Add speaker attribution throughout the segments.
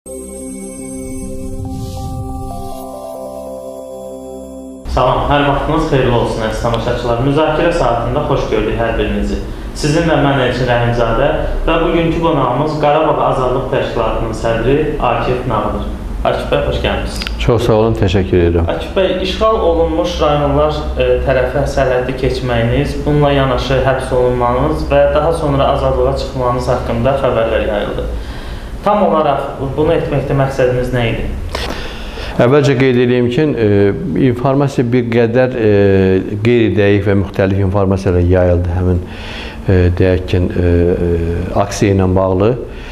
Speaker 1: Salam, hər vaxtınız xeyirli olsun əziz tamaşaçılar. Müzakirə saatında xoş gördük hər birinizi. Sizinlə mən Elçin Rəhimzadə və bugünkü qonağımız Qarabağ Azadlıq Təşkilatının sədri Akif Nağıdır. Akif bəy, xoş gəlmişsiniz.
Speaker 2: Çox sağ olun, təşəkkür edirəm.
Speaker 1: Akif bəy, işğal olunmuş rayonlar tərəfi sərhəddi keçməyiniz, bununla yanaşı həbs olunmanız və daha sonra azadlığa çıxmanız haqqında xəbərlər yayıldı. Tam olaraq bunu etməkdə məqsədiniz nə idi?
Speaker 2: Əvvəlcə qeyd edeyim ki, informasiya bir qədər qeyri-dəqiq və müxtəlif informasiyalar yayıldı həmin deyək ki, aksiya ilə bağlı.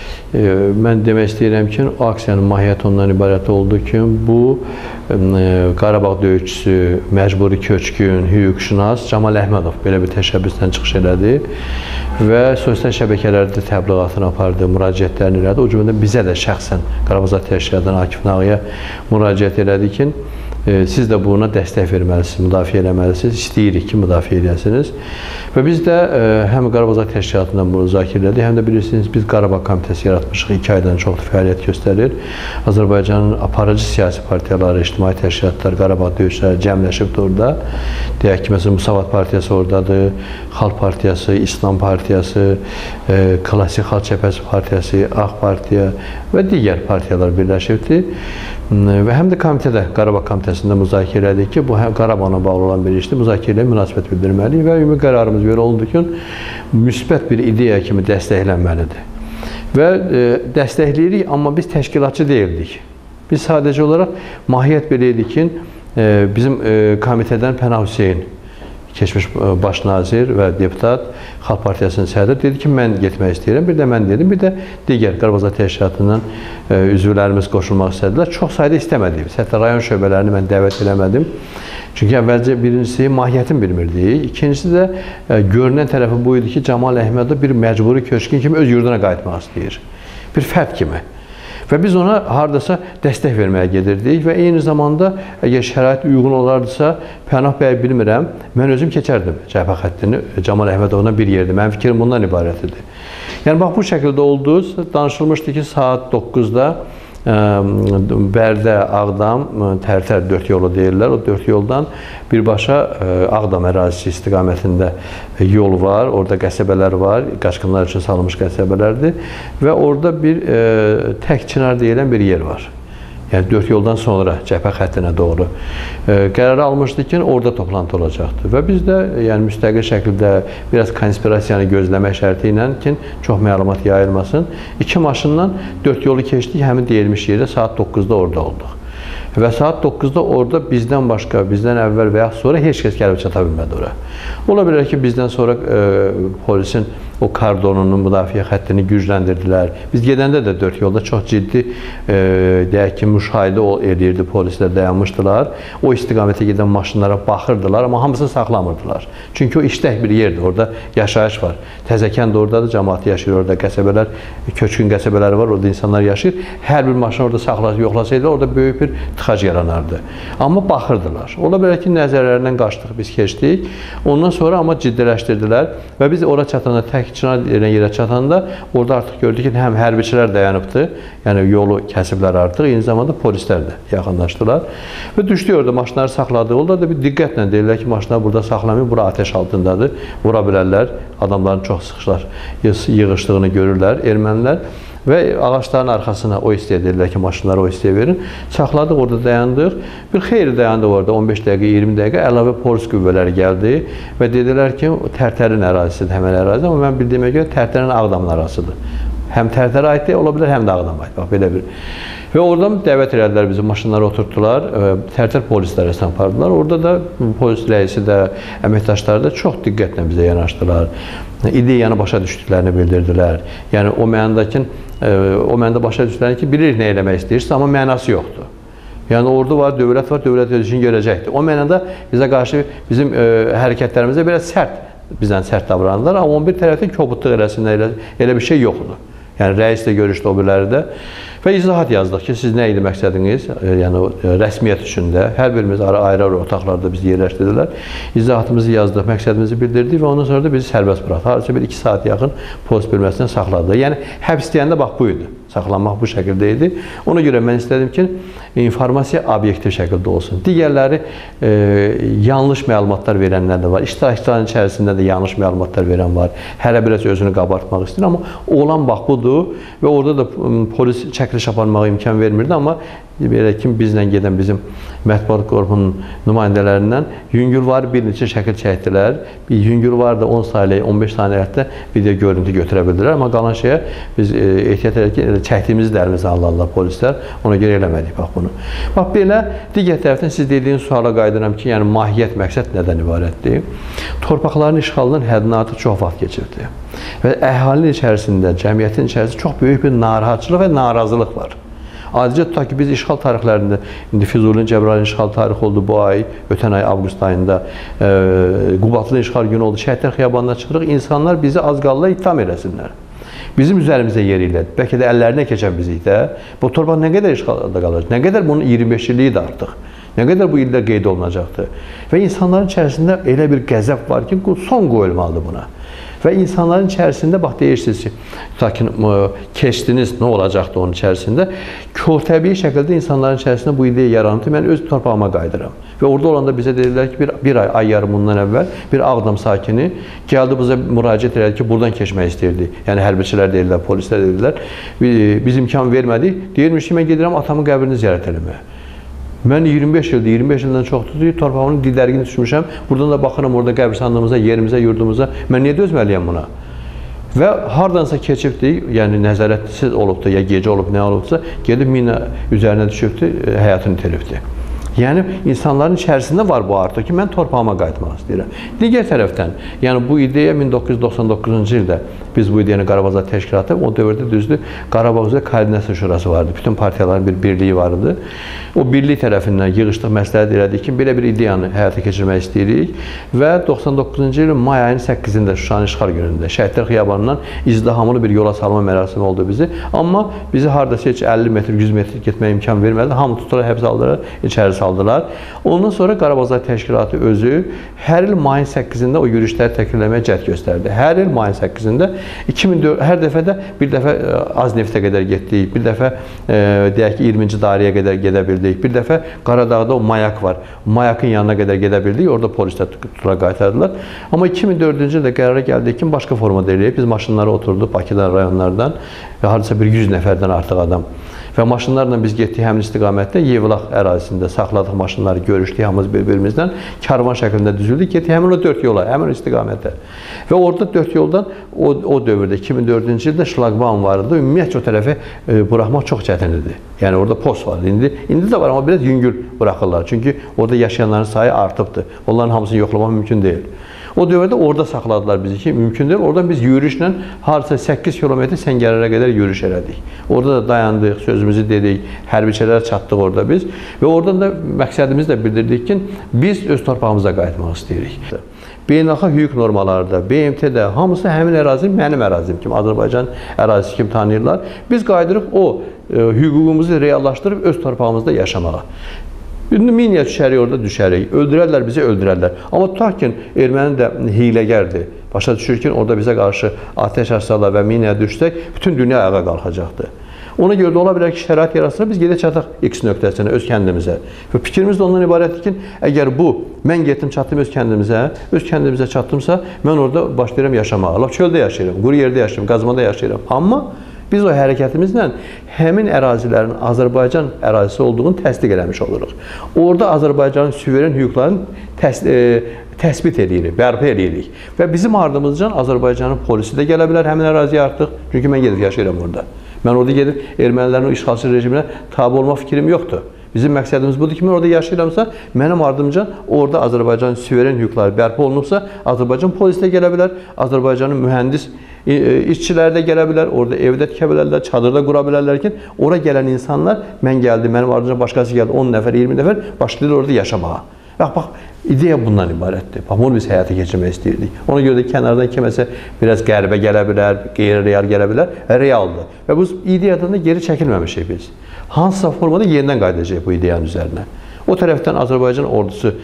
Speaker 2: Mən demək istəyirəm ki, o aksiyanın mahiyyəti ondan ibarət oldu ki, bu Qarabağ döyüşçüsü, məcburi köçkün, hüquqşünas Camal Əhmədov belə bir təşəbbüsdən çıxış elədi və sosial şəbəkələrdə təbliğatını apardı, müraciətlərini elədi. O cümlədən bizə də şəxsən Qarabağ Azadlıq Təşkilatından Akif Nağıya müraciət elədi ki, siz də buna dəstək verməlisiniz, müdafiə eləməlisiniz, istəyirik ki, müdafiə edəsiniz. Və biz də həm Qarabağ Azadlıq Təşkilatından bunu müzakirə elədik, həm də bilirsiniz, biz Qarabağ Komitəsi yaratmışıq, 2 aydan çoxdur fəaliyyət göstərir. Azərbaycanın aparıcı siyasi partiyaları, ictimai təşkilatlar, Qarabağ döyüşçüləri cəmləşibdir orada. Deyək ki, məsələn, Müsavat Partiyası oradadır, Xalq Partiyası, İslam Partiyası, Klassik Xalq Cəbhəsi Partiyası, Ağ Partiya və digər partiyalar birləşibdir. Və həm də komitədə, Qarabağ Komitəsində müzakirə elədik ki, bu Qarabağla bağlı olan bir işdir, müzakirəyə münasibət bildirməliyik və ümumi qərarımız belə oldu ki, müsbət bir ideya kimi dəstəklənməlidir. Və dəstəkləyirik, amma biz təşkilatçı deyildik. Biz sadəcə olaraq mahiyyət belə idi ki, bizim komitədən Pənah Hüseyin, keçmiş baş nazir və deputat, Xalq Partiyasının sədri dedi ki, mən getmək istəyirəm. Bir də mən dedim, bir də digər Qarabağ Azadlıq Təşkilatından üzvlərimiz qoşulmaq istədilər. Çox sayda istəmədik. Hətta rayon şöbələrini mən dəvət eləmədim. Çünki əvvəlcə birincisi mahiyyətini bilmirdik. İkincisi də görünən tərəfi bu idi ki, Camal Əhmədov bir məcburi köçkün kimi öz yurduna qayıtmaq istəyir. Bir fərd kimi. Və biz ona haradasa dəstək verməyə gedirdik və eyni zamanda əgər şərait uyğun olardısa, Pənah bəy bilmirəm, mən özüm keçərdim cəbhə xəttini Camal Əhmədovla bir yerdə. Mənim fikrim bundan ibarət idi. Yəni, bax, bu şəkildə oldu. Danışılmışdı ki, saat 9-da Bərdə, Ağdam, Tərtər 4 yolu deyirlər. O 4 yoldan birbaşa Ağdam ərazisi istiqamətində yol var. Orada qəsəbələr var. Qaçqınlar üçün salınmış qəsəbələrdir. Və orada bir tək çınar deyilən bir yer var. Yəni 4 yoldan sonra cəbhə xəttinə doğru qərarı almışdı ki, orada toplantı olacaqdır. Və biz də yəni müstəqil şəkildə biraz konspirasiyanı gözləmək şərti ilə ki, çox məlumat yayılmasın. 2 maşından 4 yolu keçdik, həmin deyilmiş yerdə saat 9-da orada olduq. Və saat 9-da orada bizdən başqa, bizdən əvvəl və yaxud sonra heç kəs gəlib çata bilmədi ora. Ola bilər ki, bizdən sonra polisin o kordonunun müdafiə xəttini gücləndirdilər. Biz gedəndə də 4 yolda çox ciddi deyək ki, müşahidə edirdi, polislər dayanmışdılar. O istiqamətə gedən maşınlara baxırdılar, amma hamısını saxlamırdılar. Çünki o işlək bir yerdir, orada yaşayış var. Təzəkən də oradadır, cəmaatı yaşayır orada, qəsəbələr, köçkün qəsəbələri var, orada insanlar yaşayır. Hər bir maşını orada yoxlasaydılar, orada böyük bir tıxac yaranardı. Amma baxırdılar. Ola bilər ki, nəzərlərindən qaçdıq, biz keçdik. Ondan sonra amma ciddiləşdirdilər və biz ora çatanda, tək çınar yerə çatanda orada artıq gördük ki, həm hərbiçilər dayanıbdır, yəni yolu kəsiblər artıq, eyni zamanda polislər də yaxınlaşdılar və düşdük orada, maşınları saxladıq. Orada da bir diqqətlə deyirlər ki, maşınları burada saxlamayın, bura ateş altındadır, vura bilərlər, adamların çox sıxışlar yığışdığını görürlər ermənilər. Və ağaçların arxasına o isteyə edirlər ki, maşınları o isteyə verin. Saxladıq, orada dayandıq. Bir xeyli dayandıq orada, 15 dəqiqə, 20 dəqiqə əlavə polis qüvvələri gəldi və dedilər ki, Tərtərin ərazisidir, həmən ərazidir. Amma mən bildiyimə görə Tərtərin Ağdamın arasıdır. Həm Tərtərə aiddir, ola bilər, həm də Ağdama aid. Bax, belə bir. Və oradan dəvət elədilər bizi, maşınları oturtdular, Tərtər polisləri apardılar. Orada da polis rəisi də, əməkdaşları da çox diqqətlə bizə yanaşdılar. İdeyanı başa düşdüklərini bildirdilər. Yəni, o mənada başa düşdüklərini ki, bilirik nə eləmək istəyirsə, amma mənası yoxdur. Yəni, ordu var, dövlət var, dövlət öz işini görəcəkdir. O mənada bizə qarşı bizim hərəkətlərimizə biraz bizdən sərt davrandılar, amma 11 tərəfdən kobudluq eləsinlər, elə bir şey yoxdur. Yəni, rəis də görüşdü o birləri də. Və izahat yazdıq ki, siz nə idi məqsədiniz? Yəni, rəsmiyyət üçündə hər birimiz ayrı-ayrı otaqlarda bizi yerləşdirdilər. İzahatımızı yazdıq, məqsədimizi bildirdik və ondan sonra da bizi sərbəst buraxdı. Hardasa bir 2 saat yaxın polis bölməsindən saxladı. Yəni, həbs deyəndə bax bu idi. saxlanmaq bu şəkildə idi. Ona görə mən istədim ki, informasiya obyektiv şəkildə olsun. Digərləri yanlış məlumatlar verənlər də var. İştirakçıların içərisində də yanlış məlumatlar verən var. Hələ biraz özünü qabartmaq istəyir, amma olan bax budur və orada da polis çəkiliş aparmağa imkan vermirdi, amma belə ki, bizlə gedən bizim mətbuat qrupunun nümayəndələrindən Yüngül var bir neçə şəkil çəkdilər. Yüngül var da 10 saniyə, 15 saniyədə video görüntü götürə bildilər, amma qalan şeyə biz ehtiyat edək ki, çəkdiyimizi də əlimizə alırlar polislər. Ona görə eləmədik bax bunu. Bax belə, digər tərəfdən siz dediyiniz suala qayıdıram ki, yəni mahiyyət, məqsəd nədən ibarətdir? Torpaqların işğalının həddini artıq çox vaxt keçirdi və əhalinin içərisində, cəmiyyətin içərisində çox böyük bir narahatçılıq və narazılıq var. Adicə tutaq ki, biz işğal tarixlərində, indi Füzulinin Cəbrayılın işğal tarixi oldu bu ay, ötən ay avqust ayında, Qubatlının işğal günü oldu, Şəhidlər Xiyabanına çıxırıq, insanlar bizi az qalla ittiham eləsinlər. Bizim üzərimizə yerilədi, bəlkə də əllərinə keçən bizik də, bu torpaq nə qədər işğalda qalacaq, nə qədər bunun 25 illiyi də artıq, nə qədər bu ildə qeyd olunacaqdır və insanların içərisində elə bir qəzəb var ki, son qoyulmalıdır buna. Və insanların içərisində, bax deyirsiniz ki, lakin keçdiniz, nə olacaqdı onun içərisində? Körtəbii şəkildə insanların içərisində bu ideya yarandı, mən öz torpağıma qayıdıram. Və orada olanda bizə dedilər ki, bir ay yarım bundan əvvəl bir Ağdam sakini gəldi, bizə müraciət elədi ki, buradan keçmək istəyirdi. Yəni, hərbiçilər deyirlər, polislər deyirlər. Biz imkan vermədik. Deyirmiş ki, mən gedirəm atamın qəbrini ziyarət eləməyə. Mən 25 ildir, 25 ildən çoxdur, torpağımın didərgini düşmüşəm. Buradan da baxıram orada qəbirstanlığımıza, yerimizə, yurdumuza. Mən niyə dözməliyəm buna? Və hardansa keçibdir, yəni nəzarətsiz olubdur, ya gecə olub, nə olubsa, gedib mina üzərinə düşübdür, həyatını itiribdir. Yəni, insanların içərisində var bu artıq ki, mən torpağıma qayıtmaq istəyirəm. Digər tərəfdən, yəni bu ideya 1999-cu ildə biz bu ideyanı Qarabağ təşkilatı, o dövrdə düzdür, Qarabağ üzrə koordinasiya şurası vardı. Bütün partiyaların bir birliyi vardı. O birlik tərəfindən yığışdıq, məsləhət elədik ki, belə bir ideyanı həyata keçirmək istəyirik və 99-cu ilin may ayının 8-də Şuşanın işğal günündə Şəhidlər Xiyabanından izdihamlı bir yola salma mərasimi oldu bizi. Amma bizi haradasa heç 50 metr, 100 metr getməyə imkan vermədi. Hamı tutaraq həbs aldılar, içəri saldılar. Ondan sonra Qarabağ təşkilatı özü hər il mayın 8-də o yürüyüşləri təkrarləməyə cəhd göstərdi. Hər il mayın 8-də 2004, hər dəfədə bir dəfə az neftə qədər getdik, bir dəfə deyək ki 20-ci dairəyə qədər gedə bildik, bir dəfə Qaradağda o mayak var, mayakın yanına qədər gedə bildik, orada polislər tutura qaytardılar. Amma 2004-cü ildə qərara gəldik ki, başqa formada eləyək, biz maşınlara oturduq Bakıdan, rayonlardan və hardasa bir 100 nəfərdən artıq adam. Və maşınlarla biz getdik həmin istiqamətdə, Yevlax ərazisində saxladıq maşınları, görüşdük hamımız bir-birimizdən, karvan şəklində düzüldük, getdik həmin o 4 yola, həmin o istiqamətdə. Və orada 4 yoldan o dövrdə, 2004-cü ildə şlaqbaum vardı, ümumiyyətcə o tərəfi buraxmaq çox çətin idi. Yəni orada post vardı, indi də var, amma biraz yüngül buraxırlar, çünki orada yaşayanların sayı artıbdır, onların hamısını yoxlamaq mümkün deyil. O dövrdə orada saxladılar bizi ki, mümkün deyil. Oradan biz yürüyüşlə harca 8 kilometr Səngərlərə qədər yürüyüş elədik. Orada da dayandıq, sözümüzü dedik, hərbiçilərə çatdıq orada biz. Və oradan da məqsədimizi də bildirdik ki, biz öz torpağımıza qayıtmaq istəyirik. Beynəlxalq hüquq normalarında, BMT-də hamısı həmin ərazi mənim ərazim kimi, Azərbaycan ərazisi kimi tanıyırlar. Biz qayıdırıq o hüququmuzu reallaşdırıb öz torpağımızda yaşamağa. Miniyə düşərik, orada düşərik. Öldürərlər, bizi öldürərlər. Amma tutaq ki, erməni də hiləgərdir. Başa düşür ki, orada bizə qarşı ateş açsalar və miniyə düşsək, bütün dünya ayağa qalxacaqdır. Ona görə də ola bilər ki, şərait yaratsın, biz gedək çataq X nöqtəsinə, öz kəndimizə. Və fikrimiz də ondan ibarətdir ki, əgər bu, mən getdim, çatdım öz kəndimizə çatdımsa, mən orada başlayıram yaşamağa. Laf çöldə yaşayıram, quru yerdə yaşayıram, qazmada yaşayıram. Amma biz o hərəkətimizlə həmin ərazilərin Azərbaycan ərazisi olduğunu təsdiq eləmiş oluruq. Orada Azərbaycanın suveren hüquqlarını təsbit edirik, bərpa edirik. Və bizim ardımızcan Azərbaycanın polisi də gələ bilər həmin əraziyə artıq. Çünki mən gedib yaşayıram orada. Mən orada gedib ermənilərin o işğalçı rejiminə tabi olma fikrim yoxdur. Bizim məqsədimiz budur ki, mən orada yaşayıramsa, mənim ardımca orada Azərbaycanın suveren hüquqları bərpa olunubsa, Azərbaycan polisi də gələ bilər, Azərbaycanın mühəndis işçilər də gələ bilər, orada evdə tikə bilərlər, çadırda qura bilərlər ki, ora gələn insanlar, mən gəldim, mənim ardımca başqası gəldi, 10 nəfər, 20 nəfər, başlayırlar orada yaşamağa. Bax, ideya bundan ibarətdir. Bax, bunu biz həyata keçirmək istəyirdik. Ona görə də kənardan kiməsə biraz qəribə gələ bilər, qeyri-real gələ bilər, realdır. Və bu ideyadan da geri çəkilməmişik biz. Hansısa formada yenidən qayıdacaq bu ideyanın üzərinə. O tərəfdən Azərbaycan ordusu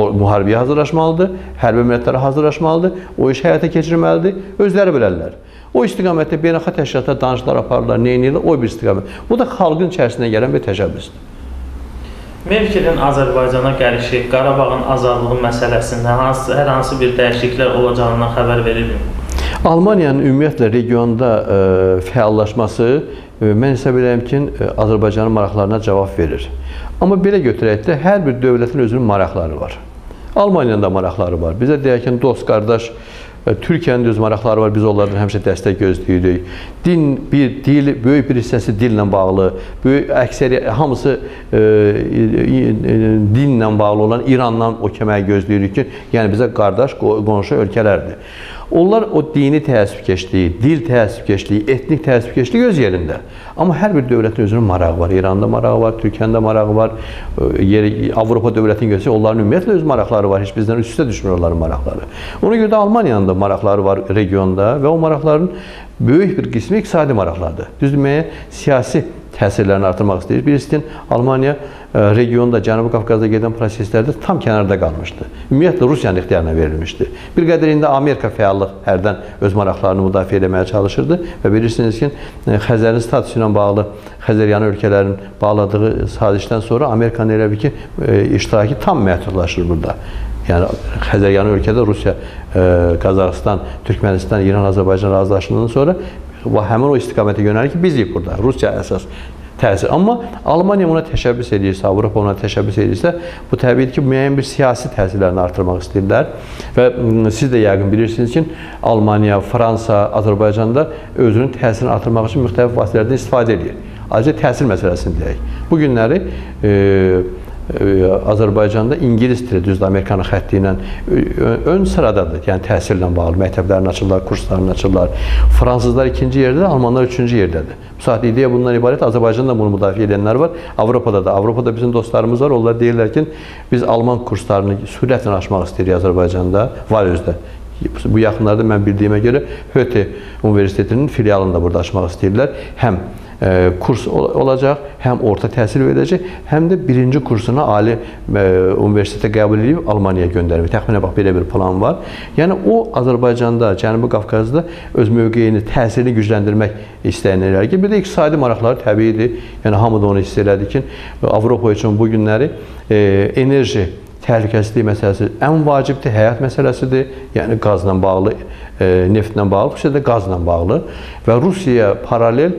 Speaker 2: müharibəyə hazırlaşmalıdır, hərbi əməliyyatlara hazırlaşmalıdır, o iş həyata keçirməlidir, özləri bilərlər. O istiqamətdə beynəlxalq təşkilatlar danışıqlar aparırlar, nə edirlər, o bir istiqamət. Bu da xalqın içərisindən gələn bir təşəbbüsdür.
Speaker 1: Merkelin Azərbaycana gəlişi Qarabağın azadlığı məsələsində hər hansı bir dəyişikliklər olacağından xəbər verirmi?
Speaker 2: Almaniyanın ümumiyyətlə regionda fəallaşması mən hesab edirəm ki, Azərbaycanın maraqlarına cavab verir. Amma belə götürək də, hər bir dövlətin özünün maraqları var. Almaniyanın da maraqları var. Bizə deyək ki, dost, qardaş, Türkiyənin öz maraqları var, biz onlardan həmişə dəstək gözləyirik. Dil, böyük bir hissəsi dillə bağlı, hamısı dinlə bağlı olan İrandan o köməyi gözləyirik ki, yəni bizə qardaş, qonşu ölkələrdir. Onlar o dini təəssübkeşliyi, dil təəssübkeşliyi, etnik təəssübkeşliyi öz yerində. Amma hər bir dövlətin özünün marağı var. İranda marağı var, Türkiyəndə marağı var, Avropa dövlətini görsək, onların ümumiyyətlə öz maraqları var. Heç bizdən üst-üstə düşmür onların maraqları. Ona görə də Almaniyanın da maraqları var regionda və o maraqların böyük bir qismi iqtisadi maraqlardır. Düzdürməyə siyasi təsirlərini artırmaq istəyir. Birisi Almaniya regionda, Cənubi Qafqazda gedən proseslərdə tam kənarda qalmışdı. Ümumiyyətlə Rusiyanın ixtiyarına verilmişdi. Bir qədər indi Amerika fəallıq hərdən öz maraqlarını müdafiə etməyə çalışırdı və bilirsiniz ki, Xəzərin statusu ilə bağlı Xəzəryanı ölkələrin bağladığı sazişdən sonra Amerikanın elə bir ki, iştirakı tam məhdudlaşır burada. Yəni Xəzəryanı ölkədə Rusiya, Qazaxıstan, Türkmənistan, İran, Azərbaycan razılaşdığından sonra həmin o istiqamətə yönəlir ki, bizik burada, Rusiya əsas təsir. Amma Almaniya ona təşəbbüs edirsə, Avropa ona təşəbbüs edirsə, bu təbiidir ki, müəyyən bir siyasi təsirlərini artırmaq istəyirlər. Və siz də yəqin bilirsiniz ki, Almaniya, Fransa, Azərbaycanda özünün təsirini artırmaq üçün müxtəlif vasitələrdən istifadə edir. Ayrıca təsir məsələsini deyək. Bu günləri Azərbaycanda ingilis dili, düzdür, Amerikanın xətti ilə ön sıradadır. Yəni təhsillə bağlı məktəblərini açırlar, kurslarını açırlar. Fransızlar ikinci yerdədir, Almanlar üçüncü yerdədir. Bu saat ideya bundan ibarət. Azərbaycanda bunu müdafiə edənlər var. Avropada da. Avropada bizim dostlarımız var. Onlar deyirlər ki, biz Alman kurslarını sürətlə açmaq istəyirik Azərbaycanda, var özdə. Bu yaxınlarda mən bildiyimə görə Höte Universitetinin filialını da burada açmaq istəyirlər. Həm kurs olacaq, həm orta təhsil verəcək, həm də birinci kursuna ali universitetə qəbul edib Almaniyaya göndərmək. Təxminən bax, belə bir plan var. Yəni, o Azərbaycanda, Cənubi Qafqazda öz mövqeyini, təsirini gücləndirmək istəyənlər irəli gəlir. Bir də iqtisadi maraqları təbiidir. Yəni, hamı da onu hiss elədi ki, Avropa üçün bu günləri enerji təhlükəsizlik məsələsi ən vacibdir, həyat məsələsidir. Yəni, qazla bağlı, neftlə bağlı, xüsusilə də qazla bağlı və Rusiyaya paralel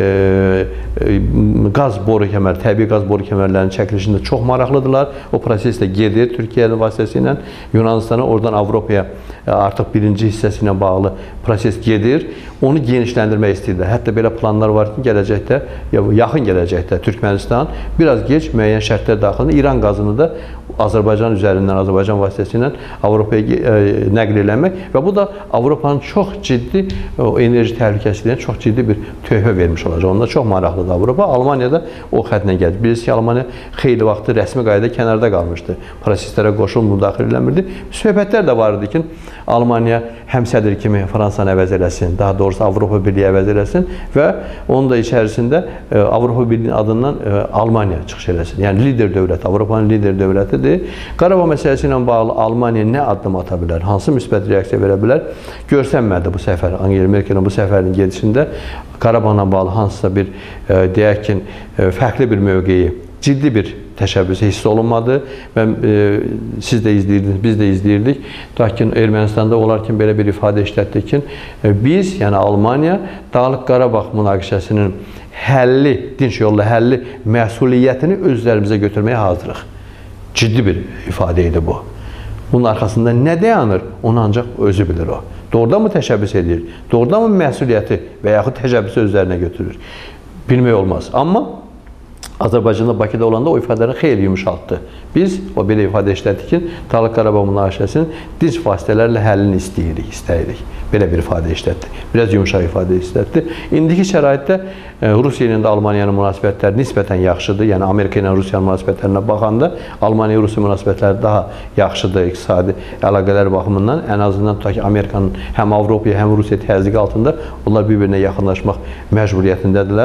Speaker 2: qaz boru kəməri, təbii qaz boru kəmərlərinin çəkilişində çox maraqlıdırlar. O proses də gedir Türkiyənin vasitəsilə Yunanistana, oradan Avropaya artıq birinci hissəsi ilə bağlı proses gedir. Onu genişləndirmək istəyirlər. Hətta belə planlar var ki, gələcəkdə, yaxın gələcəkdə Türkmənistan biraz gec müəyyən şərtlər daxilində İran qazını da Azərbaycan üzərindən, Azərbaycan vasitəsilə Avropaya nəql eləmək və bu da Avropanın çox ciddi enerji təhlükəsizliyinə çox ciddi bir töhfə vermiş olacaq. Onda çox maraqlıdır Avropa. Almaniyada o xətlə gəlir. Bilirsiniz ki, Almaniya xeyli vaxtı rəsmi qaydada kənarda qalmışdı. Proseslərə qoşulmur, daxil eləmirdi. Söhbətlər də var idi ki, Almaniya həm sədr kimi Fransanı əvəz eləsin, daha doğrusu Avropa Birliyi əvəz eləsin və onun da içərisində Avropa Birliyi adından Almaniya çıxış eləsin. Yəni lider dövlət, Avropanın lider dövlətidir. Qarabağ məsələsi ilə bağlı Almaniya nə addım ata bilər, hansı müsbət reaksiya verə bilər? Görsənmədi bu səfər, Angela Merkelin bu səfərin gedişində Qarabağla bağlı hansısa bir, deyək ki, fərqli bir mövqeyi, ciddi bir təşəbbüsü hiss olunmadı və siz də izləyirdiniz, biz də izləyirdik. Lakin Ermənistanda olarkən belə bir ifadə işlətdik ki, biz, yəni Almaniya, Dağlıq Qarabağ münaqişəsinin həlli, dinç yolla həlli məsuliyyətini özlərimizə götürməyə hazırıq. Ciddi bir ifadə idi bu. Bunun arxasında nə dayanır, onu ancaq özü bilir o. Doğrudan mı təşəbbüs edir, doğrudan mı məsuliyyəti və yaxud təşəbbüsü özlərinə götürür? Bilmək olmaz. Amma Azərbaycanda, Bakıda olanda o ifadələri xeyli yumuşaltdı. Biz o belə ifadə işlətdik ki, Dağlıq Qarabağ münaqişəsinin dinc vasitələrlə həllini istəyirik. Belə bir ifadə işlətdi. Biraz yumuşaq ifadə işlətdi. İndiki şəraitdə Rusiya ilə də Almaniyanın münasibətləri nisbətən yaxşıdır. Yəni Amerika ilə Rusiyanın münasibətlərinə baxanda Almaniya-Rusiya münasibətləri daha yaxşıdır iqtisadi əlaqələr baxımından. Ən azından tutaq ki, Amerikanın həm Avropaya, həm Rusiya təzyiqi altında onlar bir-birinə yaxınlaşmaq məcburiyyətindədirlər.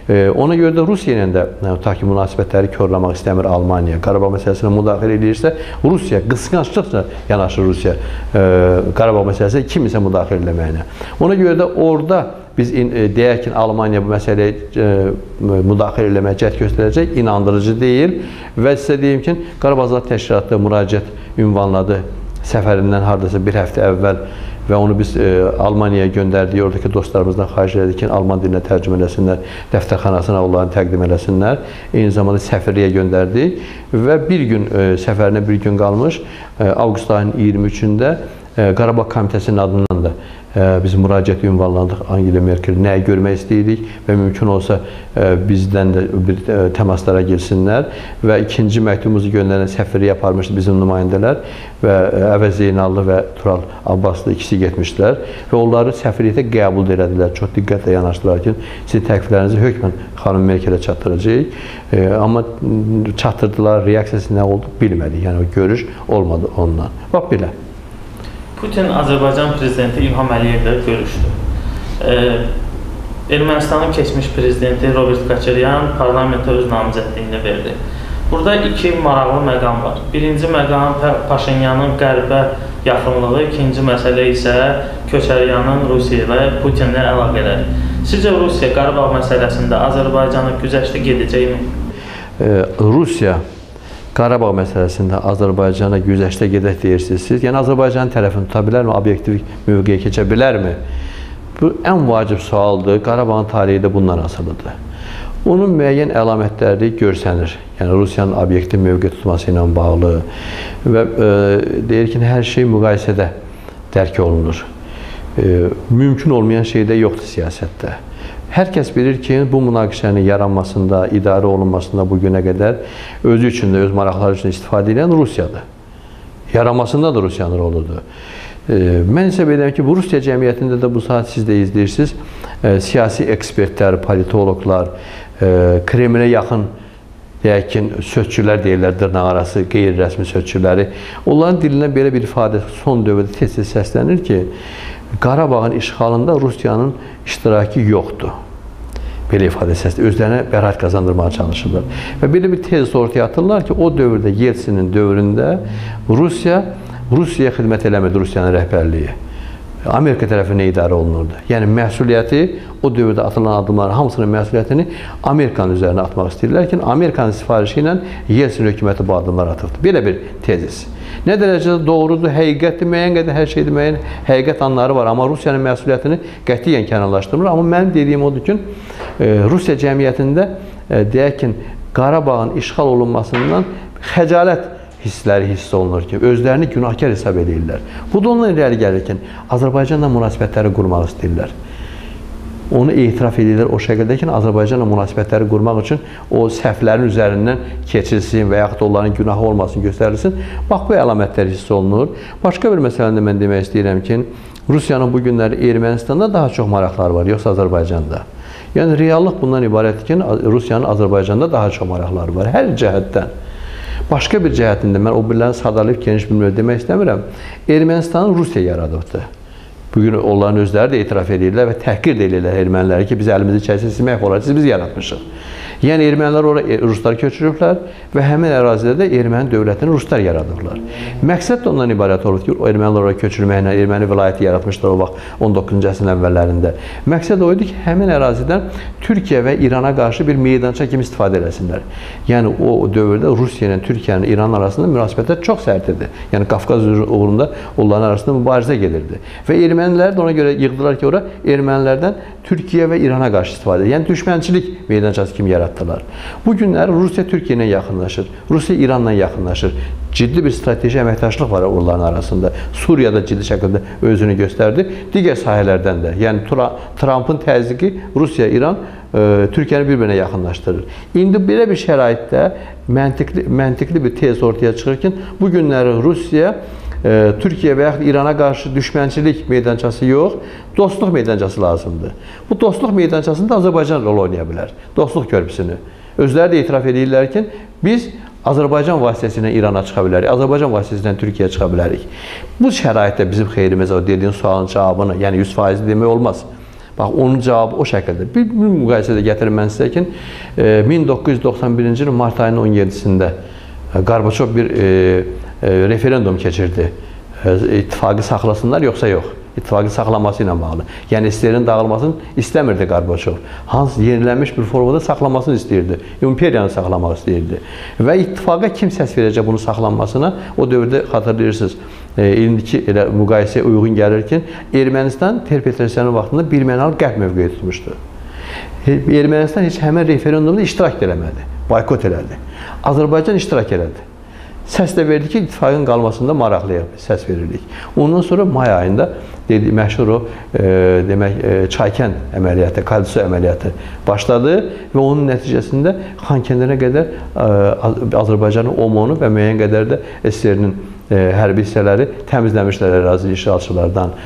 Speaker 2: Ona görə də Rusiya ilə də ta ki münasibətləri korlamaq istəmir Almaniya. Qarabağ məsələsinə müdaxilə edirsə, Rusiya qısqanclıqla yanaşır Rusiya Qarabağ məsələsinə kimisə müdaxilə eləməyinə. Ona görə də orada biz deyək ki, Almaniya bu məsələyə müdaxilə eləməyə cəhd göstərəcək, inandırıcı deyil və sizə deyim ki, Qarabağ Azad Təşkilatı müraciət ünvanladı səfərindən hardasa bir həftə əvvəl və onu biz Almaniyaya göndərdik, oradakı dostlarımızdan xahiş elədik ki, Alman dilinə tərcümə eləsinlər, dəftərxanasına onları təqdim eləsinlər. Eyni zamanda səfirliyə göndərdik və bir gün, səfərinə bir gün qalmış, avqust ayının 23-də Qarabağ Komitəsinin adından da biz müraciət ünvanlandıq Angela Merkel, nəyi görmək istəyirik və mümkün olsa bizdən də bir təmaslara girsinlər və ikinci məktubumuzu göndərən səfirliyə aparmışdı bizim nümayəndələr və Əvəz Zeynallı və Tural Abbaslı ikisi getmişdilər və onları səfirliyyətə qəbul elədilər. Çox diqqətlə yanaşdılar ki, sizin təkliflərinizi hökmən xanım Merkelə çatdıracağıq. Amma çatdırdılar, reaksiyası nə oldu bilmədik. Yəni o görüş olmadı ondan. Bax belə.
Speaker 1: Putin Azərbaycan prezidenti İlham Əliyevlə görüşdü. Ermənistanın keçmiş prezidenti Robert Koçaryan parlamentə öz namizədliyini verdi. Burada iki maraqlı məqam var. Birinci məqam Paşinyanın qərbə yaxınlığı, ikinci məsələ isə Koçaryanın Rusiya ilə Putinlə əlaqələri. Sizcə Rusiya Qarabağ məsələsində Azərbaycanı güzəştə gedəcəkmi?
Speaker 2: Rusiya Qarabağ məsələsində Azərbaycana güzəştə gedək deyirsiniz siz. Yəni Azərbaycanın tərəfini tuta bilərmi? Obyektiv mövqeyə keçə bilərmi? Bu ən vacib sualdır. Qarabağın tarihi də bundan asılıdır. Onun müəyyən əlamətləri görsənir. Yəni Rusiyanın obyektiv mövqe tutması ilə bağlı və deyir ki, hər şey müqayisədə dərk olunur. Mümkün olmayan şey də yoxdur siyasətdə. Hər kəs bilir ki, bu münaqişənin yaranmasında, idarə olunmasında bu günə qədər özü üçün də, öz maraqları üçün istifadə edən Rusiyadır. Yaranmasında da Rusiyanın roludur. Mən hesab edirəm ki, bu Rusiya cəmiyyətində də bu saat siz də izləyirsiniz, siyasi ekspertlər, politologlar, Kremlə yaxın deyək ki, sözçülər deyirlər, dırnaqarası, qeyri-rəsmi sözçüləri. Onların dilindən belə bir ifadə son dövrdə tez-tez səslənir ki, Qarabağın işğalında Rusiyanın iştirakı yoxdur. Belə ifadə səslə özlərinə bəraət qazandırmağa çalışırlar. Və belə bir tez ortaya atırlar ki, o dövrdə, Yeltsinin dövründə Rusiyaya xidmət eləmədi Rusiyanın rəhbərliyi. Amerika tərəfindən idarə olunurdu. Yəni məsuliyyəti, o dövrdə atılan adımların hamısının məsuliyyətini Amerikanın üzərinə atmaq istəyirlər ki, Amerikanın sifarişi ilə Yeltsin hökuməti bu adımlar atıbdır. Belə bir tezis. Nə dərəcədə doğrudur, həqiqətdir, müəyyən qədər hər şeydir, müəyyən həqiqət anları var. Amma Rusiyanın məsuliyyətini qətiyyən kənarlaşdırmır. Amma mənim dediyim odur ki, Rusiya cəmiyyətində deyək ki, Qarabağın işğal olunmasından xəcalət hissləri hiss olunur ki, özlərini günahkar hesab edirlər. Bu da ondan irəli gəlir ki, Azərbaycanla münasibətləri qurmaq istəyirlər. Onu etiraf edirlər o şəkildə ki, Azərbaycanla münasibətləri qurmaq üçün o səhvlərin üzərindən keçilsin və yaxud onların günahı olmasın, göstərilsin. Bax, bu əlamətlər hiss olunur. Başqa bir məsələndə mən demək istəyirəm ki, Rusiyanın bu günləri Ermənistanda daha çox maraqları var, yoxsa Azərbaycanda. Yəni, reallıq bundan ibarətdir ki, Rusiyanın Azərbaycanda daha çox maraqları var, hər cəhətdən. Başqa bir cəhətində, mən o birlərini sadalayıb geniş bir növdə demək istəmirəm, Ermənistanı Rusiya yaradıbdır. Bugün onların özləri də etiraf edirlər və təhqir də edirlər erməniləri ki, biz əlimizi kəsilmək olar, siz biz yaratmışıq. Yəni, ermənilər oraya ruslar köçürüblər və həmin ərazidə də erməni dövlətini ruslar yaradıblar. Məqsəd də ondan ibarət olub ki, ermənilər oraya köçürməklə erməni vilayəti yaratmışlar o vaxt 19-cu əsrin əvvəllərində. Məqsəd o idi ki, həmin ərazidən Türkiyə və İrana qarşı bir meydança kimi istifadə eləsinlər. Yəni, o dövrdə Rusiya ilə Türkiyənin İran arasında münasibətlər çox sərt idi. Yəni, Qafqaz uğrunda onların arasında mübarizə gedirdi. Və ermənilər də ona görə yığdılar ki, ora ermənilərdən Türkiyə və İrana qarşı istifadə edir. Yəni, düşmənçilik meydançası kimi yaratdılar. Bu günləri Rusiya Türkiyə ilə yaxınlaşır, Rusiya İranla yaxınlaşır. Ciddi bir strateji əməkdaşlıq var onların arasında. Suriyada ciddi şəkildə özünü göstərdi. Digər sahələrdən də. Yəni, Trumpın təzyiqi Rusiya, İran Türkiyəni bir-birinə yaxınlaşdırır. İndi belə bir şəraitdə məntiqli bir tez ortaya çıxır ki, bu günləri Rusiya Türkiyə və yaxud İrana qarşı düşmənçilik meydançası yox, dostluq meydançası lazımdır. Bu dostluq meydançasında Azərbaycan rol oynaya bilər, dostluq körpüsünü. Özləri də etiraf edirlər ki, biz Azərbaycan vasitəsilə İrana çıxa bilərik, Azərbaycan vasitəsilə Türkiyəyə çıxa bilərik. Bu şəraitdə bizim xeyrimizə o dediyin sualın cavabını, yəni 100% demək olmaz. Bax, onun cavabı o şəkildə. Bir müqayisədə gətirim mən sizə ki, 1991-ci ilin mart ayının 17-sində Qarbaçov bir referendum keçirdi. İttifaqı saxlasınlar, yoxsa yox. İttifaqı saxlaması ilə bağlı. Yəni, SSR-in dağılmasını istəmirdi Qarbaçov. Hansı yenilənmiş bir formada saxlamasını istəyirdi. İmperiyanı saxlamaq istəyirdi. Və ittifaqa kim səs verəcək bunun saxlanmasına? O dövrdə xatırlayırsınız, indiki elə müqayisəyə uyğun gəlir ki, Ermənistan Ter-Petrosyanın vaxtında birmənalı qərb mövqeyi tutmuşdu. Ermənistan heç həmən referendumda iştirak eləmədi, boykot elədi. Azərbaycan iştirak elədi. Səs də verdi ki, ittifaqın qalmasında maraqlıyıq, səs veririk. Ondan sonra may ayında məşhur o demək Çaykənd əməliyyatı, Kadisu əməliyyatı başladı və onun nəticəsində Xankəndinə qədər Azərbaycanın OMON-u və müəyyən qədər də SSR-nin hərbi hissələri təmizləmişlər ərazi işğalçılardan,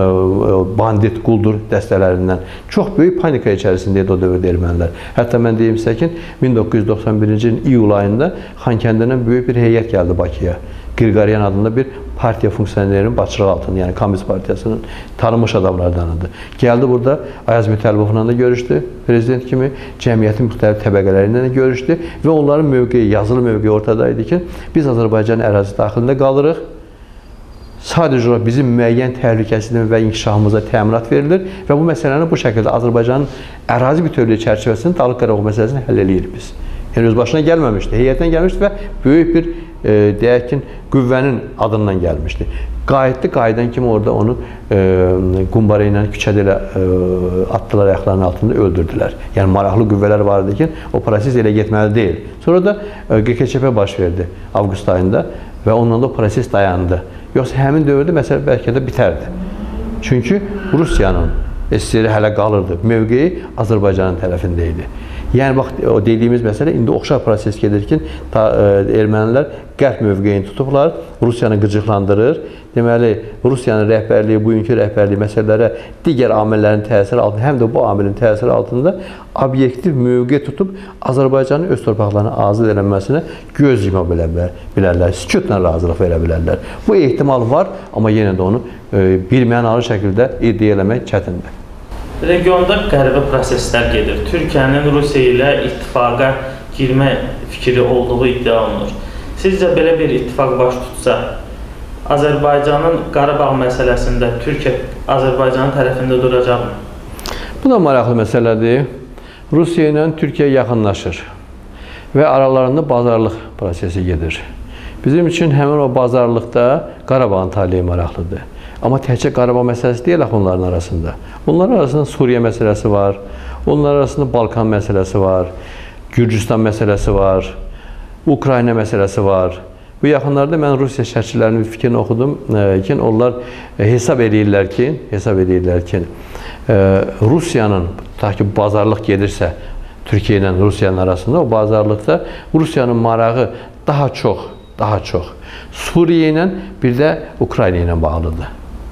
Speaker 2: bandit, quldur dəstələrindən. Çox böyük panika içərisində idi o dövrdə ermənilər. Hətta mən deyim sizə ki, 1991-ci ilin iyul ayında Xankəndindən böyük bir heyət gəldi Bakıya. Qirqaryan adında bir partiya funksionerinin başçılığı altında, yəni Komünist Partiyasının tanınmış adamlardanıdır. Gəldi burada Ayaz Mütəllibovla da görüşdü, prezident kimi cəmiyyətin müxtəlif təbəqələri ilə də görüşdü və onların mövqeyi, yazılı mövqeyi ortadaydı ki, biz Azərbaycan ərazisi daxilində qalırıq. Sadəcə olaraq bizim müəyyən təhlükəsizliyimiz və inkişafımıza təminat verilir və bu məsələni bu şəkildə Azərbaycanın ərazi bütövlüyü çərçivəsində Dağlıq Qarabağ məsələsini həll edirik biz. Yəni öz başına gəlməmişdi, heyətdən gəlmişdi və böyük bir deyək ki, qüvvənin adından gəlmişdi. Qayıtdı, qayıdan kimi orada onu qumbara ilə küçədə elə atdılar, ayaqlarının altında öldürdülər. Yəni maraqlı qüvvələr vardı ki, o proses elə getməli deyil. Sonra da QKÇP baş verdi avqust ayında və ondan da o proses dayandı. Yoxsa həmin dövrdə məsələ bəlkə də bitərdi. Çünki Rusiyanın SSR hələ qalırdı, mövqeyi Azərbaycanın tərəfində idi. Yəni, bax, o dediyimiz məsələ indi oxşar proses gedir ki, ermənilər qərb mövqeyini tutublar, Rusiyanı qıcıqlandırır. Deməli, Rusiyanın rəhbərliyi, bugünkü rəhbərliyi məsələlərə digər amillərin təsiri altında, həm də bu amilin təsiri altında obyektiv mövqe tutub Azərbaycanın öz torpaqlarının azad edilməsinə göz yuma bilərlər, sükutla razılıq verə bilərlər. Bu ehtimal var, amma yenə də onu birmənalı şəkildə iddia eləmək çətindir.
Speaker 1: Regionda qəribə proseslər gedir. Türkiyənin Rusiya ilə ittifaqa girmə fikri olduğu iddia olunur. Sizcə belə bir ittifaq baş tutsa, Azərbaycanın Qarabağ məsələsində Türkiyə Azərbaycanın tərəfində duracaqmı?
Speaker 2: Bu da maraqlı məsələdir. Rusiya ilə Türkiyə yaxınlaşır və aralarında bazarlıq prosesi gedir. Bizim üçün həmin o bazarlıqda Qarabağın taleyi maraqlıdır. Amma təkcə Qarabağ məsələsi deyil onların arasında. Onların arasında Suriya məsələsi var, onların arasında Balkan məsələsi var, Gürcüstan məsələsi var, Ukrayna məsələsi var. Bu yaxınlarda mən Rusiya şərhçilərinin bir fikrini oxudum ki, onlar hesab edirlər ki, Rusiyanın, ta ki bazarlıq gedirsə, Türkiyə ilə Rusiyanın arasında, o bazarlıqda Rusiyanın marağı daha çox Suriya ilə, bir də Ukrayna ilə bağlıdır.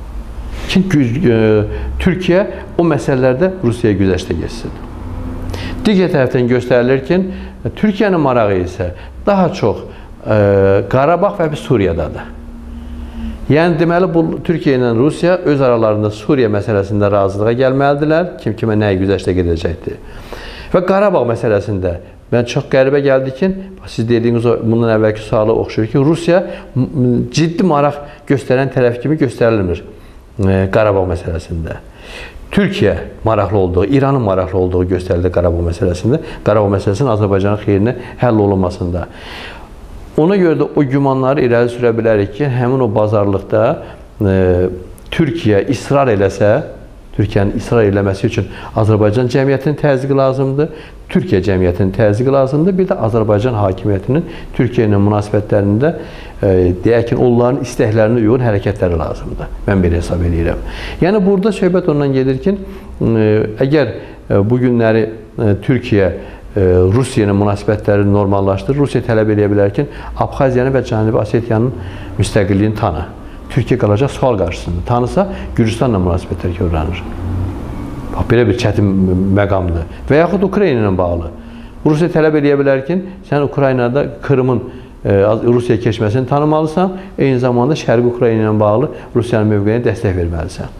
Speaker 2: Türkiyə o məsələlərdə Rusiyaya güzəştə geçsin. Digər tərəfdən göstərilir ki, Türkiyənin marağı isə daha çox Qarabağ və Suriyadadır. Yəni, deməli, Türkiyə ilə Rusiya öz aralarında Suriya məsələsində razılığa gəlməlidirlər, kim kimə nəyə güzəştə gedəcəkdir. Və Qarabağ məsələsində mən çox qəribə gəldi ki, siz dediyiniz bundan əvvəlki sualı oxşuyur ki, Rusiya ciddi maraq göstərən tərəf kimi göstərilmir Qarabağ məsələsində. Türkiyə maraqlı olduğu, İranın maraqlı olduğu göstərilir Qarabağ məsələsində, Qarabağ məsələsinin Azərbaycanın xeyrinə həll olunmasında. Ona görə də o gümanları irəli sürə bilərik ki, həmin o bazarlıqda Türkiyə israr eləsə, Türkiyənin israr eləməsi üçün Azərbaycan cəmiyyətinin təzyiqi lazımdır, Türkiyə cəmiyyətinin təzyiqi lazımdır, bir də Azərbaycan hakimiyyətinin Türkiyə ilə münasibətlərində deyək ki, onların istəklərinə uyğun hərəkətləri lazımdır. Mən belə hesab edirəm. Yəni, burada söhbət ondan gedir ki, əgər bu günləri Türkiyə Rusiya ilə münasibətləri normallaşdırır, Rusiya tələb edə bilər ki, Abxaziyanı və Cənubi Osetiyanın müstəqilliyini tanı. Türkiyə qalacaq sual qarşısında. Tanısa, Gürcüstanla münasibətlər görülənir. Bax, belə bir çətin məqamdır. Və yaxud Ukrayna ilə bağlı. Rusiya tələb edə bilər ki, sən Ukraynada Krımın Rusiya keçməsini tanımalısan, eyni zamanda Şərqi Ukrayna ilə bağlı Rusiyanın mövqeyinə dəstək verməlisən.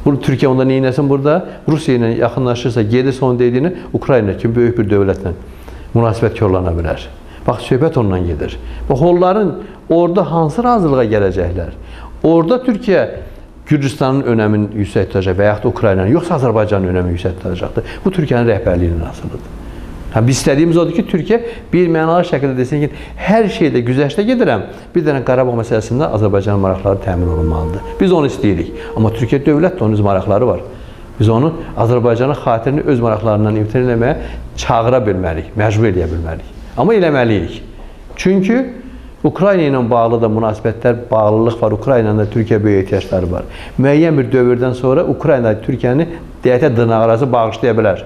Speaker 2: Bunu Türkiye onda neyinəsin burada? Rusiya ilə yaxınlaşırsa, gedirsə onun dediyini Ukrayna kimi böyük bir dövlətlə münasibət korlana bilər. Bax, söhbət ondan gedir. Bax, onların orada hansı razılığa gələcəklər? Orada Türkiyə Gürcüstanın önəmini yüksək tutacaq və yaxud da Ukraynanın, yoxsa Azərbaycanın önəmini yüksək tutacaqdır. Bu Türkiyənin rəhbərliyinin asılıdır. Biz istədiyimiz odur ki, Türkiyə bir mənalı şəkildə desin ki, hər şeydə güzəştə gedirəm, bir dənə Qarabağ məsələsində Azərbaycanın maraqları təmin olunmalıdır. Biz onu istəyirik. Amma Türkiyə dövlət də onun öz maraqları var. Biz onu Azərbaycanın xatirini öz maraqlarından imtina eləməyə çağıra bilməliyik, məcbur eləyə bilməliyik. Amma eləməliyik. Çünki Ukrayna ilə bağlı da münasibətlər, bağlılıq var. Ukraynanın da Türkiyə böyük ehtiyacları var. Müəyyən bir dövrdən sonra Ukrayna Türkiyəni deyətə dırnaq arası bağışlaya bilər.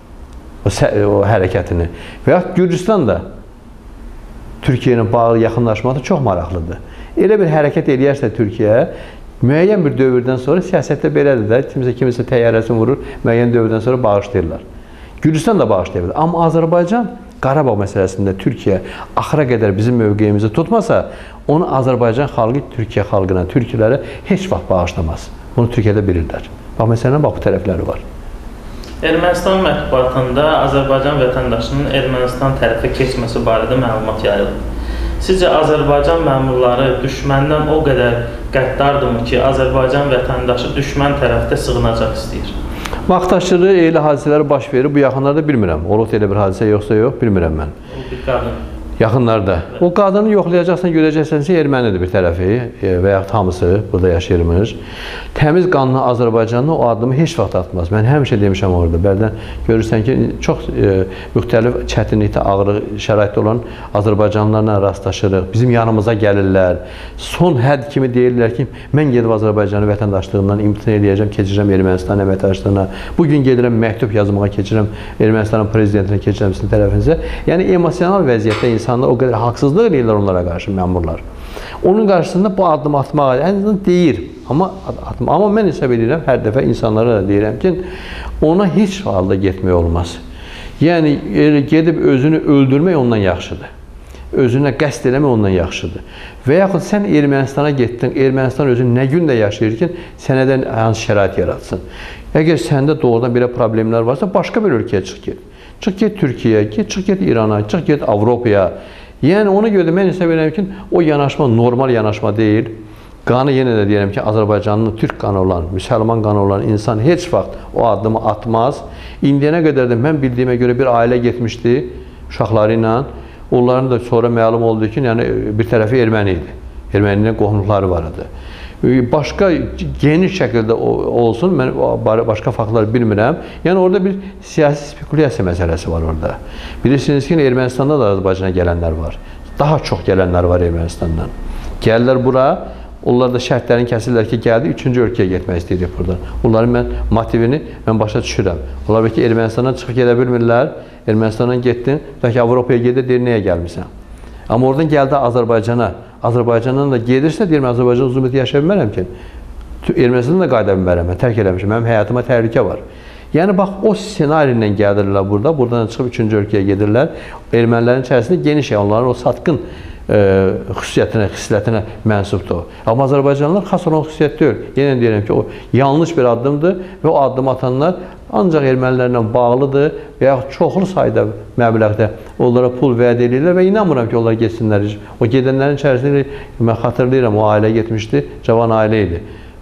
Speaker 2: O hərəkətini. Və yaxud Gürcüstan da Türkiyə ilə bağlı yaxınlaşması çox maraqlıdır. Elə bir hərəkət eləyərsə Türkiyə, müəyyən bir dövrdən sonra siyasətdə belədir də, kimisə təyyarəsini vurur, müəyyən dövrdən sonra bağışlayırlar. Gürcüstan da bağışlaya bilər. Amma Azərbaycan Qarabağ məsələsində Türkiyə axıra qədər bizim mövqeyimizi tutmasa, onu Azərbaycan xalqı Türkiyə xalqına, türklərə heç vaxt bağışlamaz. Bunu Türkiyədə bilirlər. Bax, məsələn, bu tərəfləri var.
Speaker 1: Ermənistan mətbuatında Azərbaycan vətəndaşının Ermənistan tərəfə keçməsi barədə məlumat yayılır. Sizcə Azərbaycan məmurları düşməndən o qədər qəddardırmı ki, Azərbaycan vətəndaşı düşmən tərəfdə sığınacaq istəyir?
Speaker 2: Vaxtaşırı elə hadisələri baş verir. Bu yaxınlarda bilmirəm. Olub elə bir hadisə yoxsa yox, bilmirəm mən.
Speaker 1: O bir qadın.
Speaker 2: Yaxınlarda. O qadını yoxlayacaqsan, görəcəksən ki, ermənidir bir tərəfi və yaxud hamısı burada yaşayırmış. Təmiz qanlı Azərbaycanlı o addımı heç vaxt atmaz. Mən həmişə demişəm orada. Bəlkə görürsən ki, çox müxtəlif çətinlikdə, ağır şəraitdə olan Azərbaycanlılarla rastlaşırıq. Bizim yanımıza gəlirlər. Son hədd kimi deyirlər ki, mən gedib Azərbaycanlı vətəndaşlığından imtina edəcəm, keçirəm Ermənistan əməkdaşlığına. Bugün gedirəm, məktub yazmağa keçirəm, Ermənistanın prezidentinə keçirəm sizin tərəfinizə. Yəni, emosional vəziyyətdə insanlar o qədər haqsızlıq edirlər onlara qarşı, məmurlar. Onun qarşısında bu addım atmağa ən azından deyir. Amma mən hesab edirəm, hər dəfə insanlara da deyirəm ki, ona heç halda getmək olmaz. Yəni, gedib özünü öldürmək ondan yaxşıdır. Özünə qəsd eləmək ondan yaxşıdır. Və yaxud sən Ermənistana getdin, Ermənistan özün nə gün də yaşayır ki, sənədən hansı şərait yaratsın. Əgər səndə doğrudan belə problemlər varsa, başqa bir ölkəyə çıx get. Çıx get Türkiyəyə, çıx get İrana, çıx get Avropaya. Yəni, ona görə də mən hesab edirəm ki, o yanaşma normal yanaşma deyil. Qanı yenə də deyirəm ki, Azərbaycanlı türk qanı olan, müsəlman qanı olan insan heç vaxt o addımı atmaz. İndiyənə qədər də mən bildiyimə görə bir ailə getmişdi uşaqları ilə. Onların da sonra məlum oldu ki, yəni bir tərəfi erməni idi. Erməninin qohumluqları var idi. Başqa geniş şəkildə olsun, mən başqa faktları bilmirəm. Yəni, orada bir siyasi spekulyasiya məsələsi var orada. Bilirsiniz ki, Ermənistanda da Azərbaycana gələnlər var. Daha çox gələnlər var Ermənistandan. Gəlirlər bura, onlar da şərtlərini kəsirlər ki, gəldi, 3-cü ölkəyə getmək istəyirik buradan. Onların motivini mən başa düşürəm. Onlar belki Ermənistandan çıxıb gedə bilmirlər. Ermənistandan getdin, belki Avropaya gedə, deyir, nəyə gəlmirsən? Amma oradan gəldi Azərbaycana. Azərbaycandan da gedirsə, deyirəm, Azərbaycan uzun müddət yaşaya bilmərəm ki, Ermənistandan da qayıda bilmərəm, mən tərk eləmişəm, mənim həyatıma təhlükə var. Yəni, bax, o ssenari ilə gəlirlər burada, buradan çıxıb 3-cü ölkəyə gedirlər. Ermənilərin içərisində geniş, onların o satqın xüsusiyyətinə, xislətinə mənsubdur. Amma Azərbaycanlılar xas olan xüsusiyyət deyil. Yenə deyirəm ki, o yanlış bir addımdır və o addım atanlar ancaq ermənilərlə bağlıdır və yaxud çoxlu sayda məbləğdə onlara pul vəd edirlər və inanmıram ki, onlar getsinlər. O gedənlərin içərisində mən xatırlayıram, o ailə getmişdi, cavan ailə idi.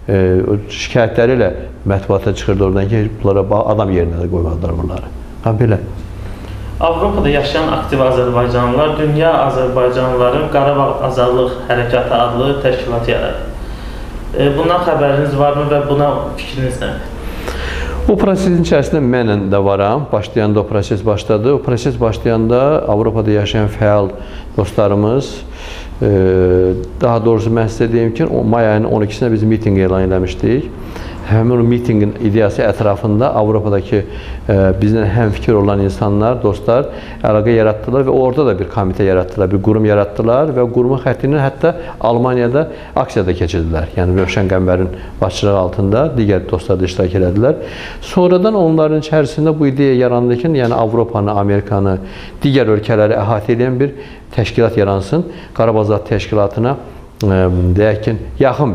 Speaker 2: Şikayətləri ilə mətbuata çıxırdı oradan ki, bunlara adam yerinə də qoymadılar bunları. Belə.
Speaker 1: Avropada yaşayan aktiv Azərbaycanlılar Dünya Azərbaycanlıların Qarabağ Azadlıq Hərəkatı adlı təşkilat yaradı. Bundan xəbəriniz varmı və buna fikriniz nədir?
Speaker 2: O prosesin içərisində mənlə də varam. Başlayanda o proses başladı. O proses başlayanda Avropada yaşayan fəal dostlarımız, daha doğrusu mən sizə deyim ki, may ayının 12-sində biz mitinq elan eləmişdik. Həmin o mitinqin ideyası ətrafında Avropadakı bizlə həmfikir olan insanlar, dostlar əlaqə yaratdılar və orada da bir komitə yaratdılar, bir qurum yaratdılar və qurumun xəttini hətta Almaniyada aksiyada keçirdilər. Yəni, Rövşən Qəmbərin başçılığı altında digər dostlar da iştirak elədilər. Sonradan onların içərisində bu ideya yarandı ki, yəni Avropanı, Amerikanı, digər ölkələri əhatə edən bir təşkilat yaransın. Qarabağ Azad Təşkilatına deyək ki, yaxın bir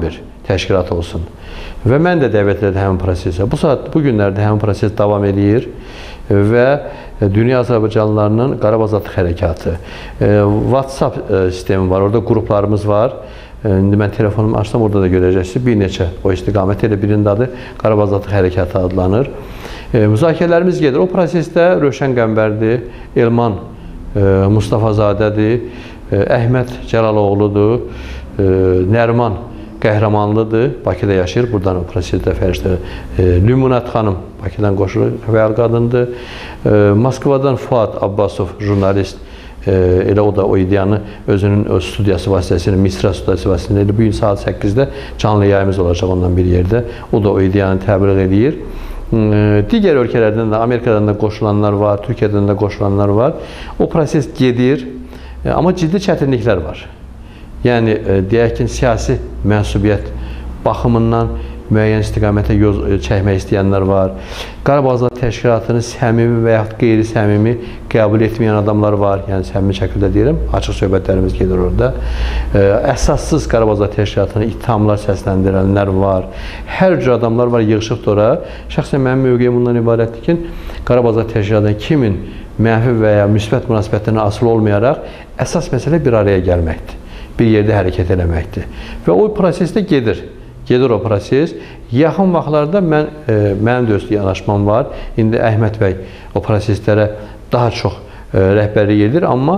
Speaker 2: təşkilat olsun. Və mən də dəvət edirəm həmin prosesə. Bu günlərdə həmin proses davam edir və Dünya Azərbaycanlılarının Qarabağ Azadlıq Hərəkatı, WhatsApp sistemi var, orada qruplarımız var. İndi mən telefonumu açsam, orada da görəcəksiniz. Bir neçə o istiqamət elə birinin adı Qarabağ Azadlıq Hərəkatı adlanır. Müzakirələrimiz gedir. O prosesdə Rövşən Qəmbərdir, Elman Mustafazadədir, Əhməd Cəlaloğludur, Nərman Qəhrəmanlıdır, Bakıda yaşayır, buradan o prosesdə fərqli. Lümunət xanım Bakıdan qoşulur, fəal qadındır. Moskvadan Fuad Abbasov, jurnalist, elə o da o ideyanı özünün studiyası vasitəsilə, Misra studiyası vasitəsilə bu gün saat 8-də canlı yayımız olacaq ondan bir yerdə. O da o ideyanı təbliğ edir. Digər ölkələrdən də, Amerikadan da qoşulanlar var, Türkiyədən də qoşulanlar var. O proses gedir, amma ciddi çətinliklər var. Yəni, deyək ki, siyasi mənsubiyyət baxımından müəyyən istiqamətə yol çəkmək istəyənlər var. Qarabağ Azadlıq Təşkilatını səmimi və yaxud qeyri-səmimi qəbul etməyən adamlar var. Yəni, səmimi şəkildə deyirəm, açıq söhbətlərimiz gedir orada. Əsassız Qarabağ Azadlıq Təşkilatını ittihamlar səsləndirənlər var. Hər cür adamlar var, yığışıbdır ora. Şəxsən mənim mövqeyim bundan ibarətdir ki, Qarabağ Azadlıq Təşkilatının kimin mənfi və ya müsbət münasibətlərinə asılı olmayaraq, əsas məsələ bir araya gəlməkdir. Bir yerdə hərəkət eləməkdir. Və o prosesdə gedir. Gedir o proses. Yaxın vaxtlarda mənim də öz yanaşmam var. İndi Əhməd bəy o proseslərə daha çox rəhbərlik edir. Amma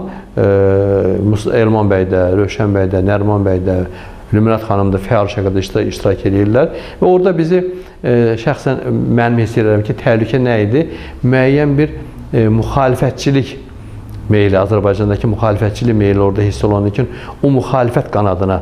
Speaker 2: Elman bəy də, Rövşən bəy də, Nərman bəy də, Lümunət xanım da fəal şəkildə iştirak edirlər. Və orada bizi şəxsən mənim hiss edirəm ki, təhlükə nə idi? Müəyyən bir müxalifətçilik meyli, Azərbaycandakı müxalifətçilik meyli orada hiss olan üçün o müxalifət qanadına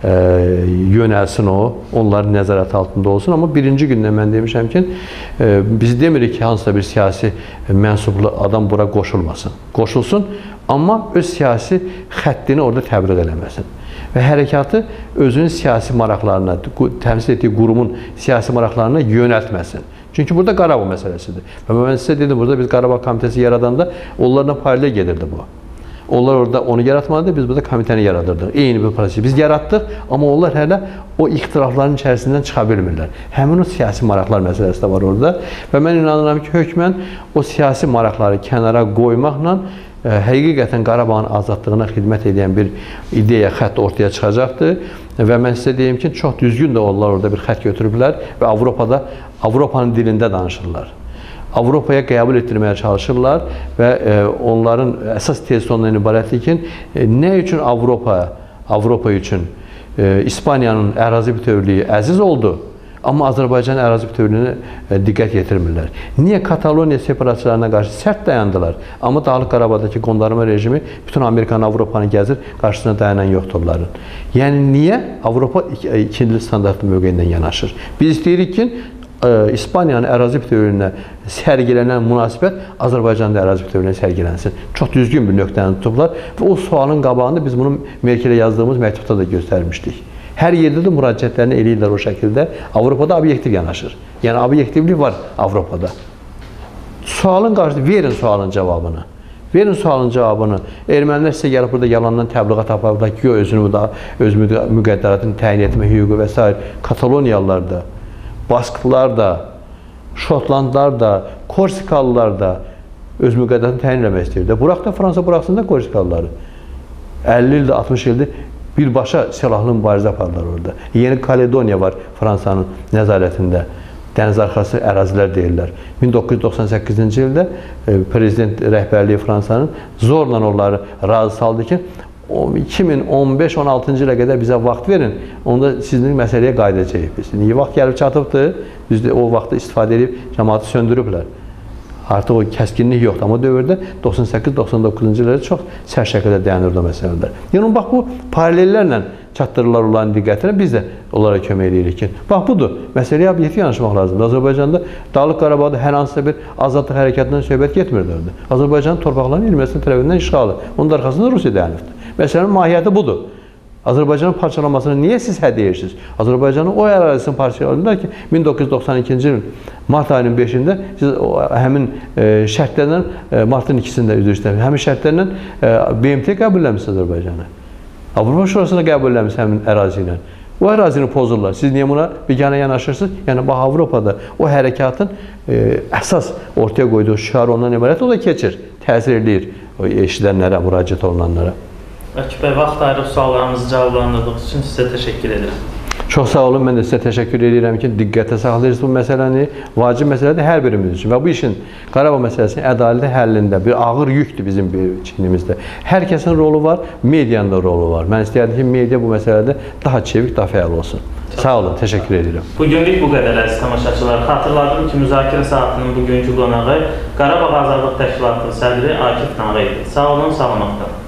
Speaker 2: yönəlsin o, onların nəzarət altında olsun. Amma birinci gündə mən demişəm ki, biz demirik ki, hansısa bir siyasi mənsublu adam bura qoşulmasın. Qoşulsun, amma öz siyasi xəttini orada təbliğ eləməsin. Və hərəkatı özünün siyasi maraqlarına, təmsil etdiyi qurumun siyasi maraqlarına yönəltməsin. Çünki burada Qarabağ məsələsidir. Və mən sizə dedim, burada biz Qarabağ komitəsi yaradanda onlarla paralel gedirdi bu. Onlar orada onu yaratmadı, biz burada komitəni yaradırdıq. Eyni bir prosesi biz yaratdıq, amma onlar hələ o ixtilafların içərisindən çıxa bilmirlər. Həmin o siyasi maraqlar məsələsi də var orada. Və mən inanıram ki, hökmən o siyasi maraqları kənara qoymaqla həqiqətən Qarabağın azadlığına xidmət edən bir ideya, xətt ortaya çıxacaqdır. Və mən sizə deyim ki, çox düzgün də onlar orada bir xətt götürüblər və Avropanın dilində danışırlar. Avropaya qəbul etdirməyə çalışırlar və onların əsas tezi ondan ibarətdir ki, nə üçün Avropa üçün İspaniyanın ərazi bütövlüyü əziz oldu, amma Azərbaycan ərazi bütövlüyünə diqqət yetirmirlər. Niyə Kataloniya separatçılarına qarşı sərt dayandılar, amma Dağlıq Qarabağdakı qondarma rejimi bütün Amerikanı, Avropanı gəzir, qarşısına dayanan yoxdur onların. Yəni, niyə Avropa ikinci standartlı mövqeyindən yanaşır? Biz istəyirik ki, İspaniyanın ərazi bütövlüyünə sərgilənən münasibət Azərbaycanın ərazi bütövlüyünə sərgilənsin. Çox düzgün bir nöqtəni tutublar və o sualın qabağında biz bunu Merkelə yazdığımız məktubda da göstərmişdik. Hər yerdə də müraciətlərini eləyirlər o şəkildə. Avropada obyektiv yanaşır. Yəni, obyektivlik var Avropada. Sualın qarşısında verin sualın cavabını. Verin sualın cavabını. Ermənilər sizə gəlib burada yalandan təbliğat aparırlar ki, öz müqəddəratını təyin etmə hüququ və s. Kataloniyalılar da, Basklar da, Şotlandlar da, Korsikalılar da öz müqəddəratını təyin etmək istəyir. Buraq da Fransa buraxsın da Korsikalıları. 50 ildir, 60 ildir birbaşa silahlı mübarizə apardılar orada. Yeni Kaledoniya var Fransanın nəzarətində. Dənizarxası ərazilər deyirlər. 1998-ci ildə prezident rəhbərliyi Fransanın zorla onları razı saldı ki, 2015-16-cı ilə qədər bizə vaxt verin, onda sizin məsələyə qayıdacağıq biz. Niyə vaxt gəlib çatıbdır, düzdür, o vaxtı istifadə edib cəmaatı söndürüblər. Artıq o kəskinlik yoxdur, amma dövrdə 98-99-cu illərdə çox sərt şəkildə dayanırdı o məsələlər. Yəni, bax, bu paralellərlə çatdırırlar onların diqqətinə, biz də onlara kömək edirik ki, bax, budur, məsələyə obyektiv yanaşmaq lazımdır. Azərbaycanda, Dağlıq Qarabağda hər hansısa bir azadlıq hərəkatından söhbət getmirlərdi. Azərbaycanın torpaqlarının Ermənistan tərəfindən işğalı, onun da arxasında Rusiya dayanıbdır. Məsələnin mahiyyəti budur. Azərbaycanın parçalanmasını niyə siz hədiyyəyirsiniz? Azərbaycanın o ərazisini parçalanırlar ki, 1992-ci ilin mart ayının 5-də siz həmin şərtlərlə, martın 2-sində üzr istəyir, həmin şərtlərlə BMT qəbul eləmişsiniz Azərbaycanı. Avropa Şurasına qəbul eləmişsiniz həmin ərazi ilə. O ərazini pozurlar. Siz niyə buna biganə yanaşırsınız? Yəni, bu Avropada o hərəkatın əsas ortaya qoyduğu şüar ondan ibarət, o da keçir, təsir edir eşidənlərə, müraciət olunanlara.
Speaker 1: Akif bəy, vaxt ayırıb suallarımızı cavablandırdığınız üçün sizə təşəkkür edirəm.
Speaker 2: Çox sağ olun, mən də sizə təşəkkür edirəm ki, diqqətə saxlayırsınız bu məsələni. Vacib məsələdir hər birimiz üçün və bu işin Qarabağ məsələsinin ədalətli həllində bir ağır yükdür bizim çiynimizdə. Hər kəsin rolu var, medianın da rolu var. Mən istəyərdim ki, media bu məsələdə daha çevik, daha fəal olsun. Sağ olun, təşəkkür edirəm.
Speaker 1: Bugünlük bu qədər əziz tamaşaçılar. Xatırladım ki, müzakirə saatının bugünkü qonağı Qarabağ Azadlıq Təşkilatının sədri Akif Nağı idi. Sağ olun, salamat qalın.